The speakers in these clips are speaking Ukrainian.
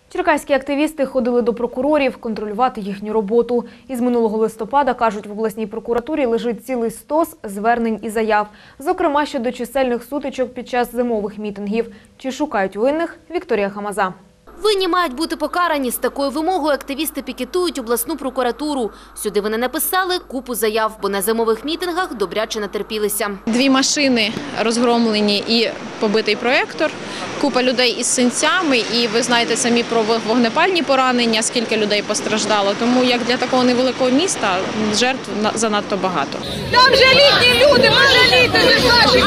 Черкаські активісти ходили до прокурорів контролювати їхню роботу. Із минулого листопада, кажуть, в обласній прокуратурі лежить цілий стос звернень і заяв. Зокрема, щодо чисельних сутичок під час зимових мітингів. Чи шукають винних? Вікторія Хамаза. Винні мають бути покарані. З такою вимогою активісти пікетують обласну прокуратуру. Сюди вони написали купу заяв, бо на зимових мітингах добряче натерпілися. 2 машини розгромлені і побитий проєктор, купа людей із синцями, і ви знаєте самі про вогнепальні поранення, скільки людей постраждало. Тому як для такого невеликого міста жертв занадто багато. Там же літні люди, пожалійте наші.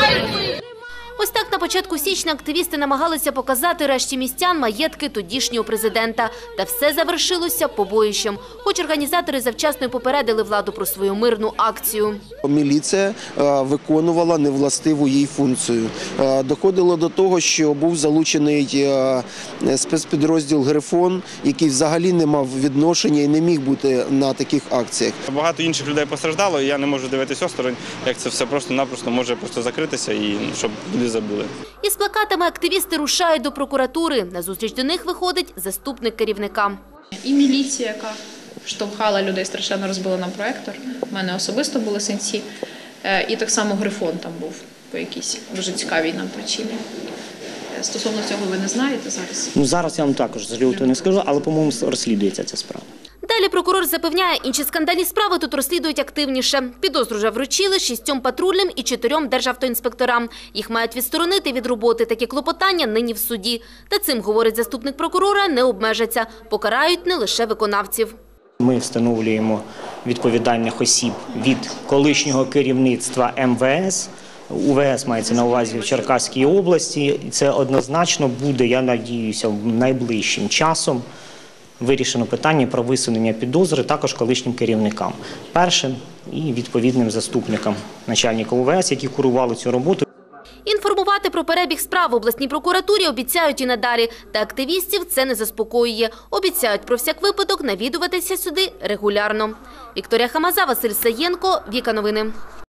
Ось так на початку січня активісти намагалися показати решті містян маєтки тодішнього президента. Та все завершилося побоїщем. Хоч організатори завчасно попередили владу про свою мирну акцію. Міліція виконувала невластиву їй функцію. Доходило до того, що був залучений спецпідрозділ «Грифон», який взагалі не мав відношення і не міг бути на таких акціях. Багато інших людей постраждало, і я не можу дивитися осторонь, як це все просто-напросто може закритися, і щоб люди забули. Із плакатами активісти рушають до прокуратури. Назустріч до них виходить заступник керівника. І міліція, яка штовхала людей, страшенно розбила нам проєктор. У мене особисто були синці. І так само «Грифон» там був по якійсь дуже цікавій нам причині. Стосовно цього ви не знаєте зараз? Зараз я вам також з лютого не скажу, але, по-моєму, розслідується ця справа. Далі прокурор запевняє, інші скандальні справи тут розслідують активніше. Підозру вже вручили 6 патрульним і 4 державтоінспекторам. Їх мають відсторонити від роботи. Такі клопотання нині в суді. Та цим, говорить заступник прокурора, не обмежаться. Покарають не лише виконавців. Ми встановлюємо відповідальних осіб від колишнього керівництва МВС. УВС мається на увазі в Черкаській області. І це однозначно буде, я надіюся, найближчим часом вирішено питання про висунення підозри також колишнім керівникам. Першим і відповідним заступникам начальника УВС, які курували цю роботу. Інформувати про перебіг справ в обласній прокуратурі обіцяють і надалі. Та активістів це не заспокоює. Обіцяють про всяк випадок навідуватися сюди регулярно. Вікторія Хамаза, Василь Саєнко, Віка Новини.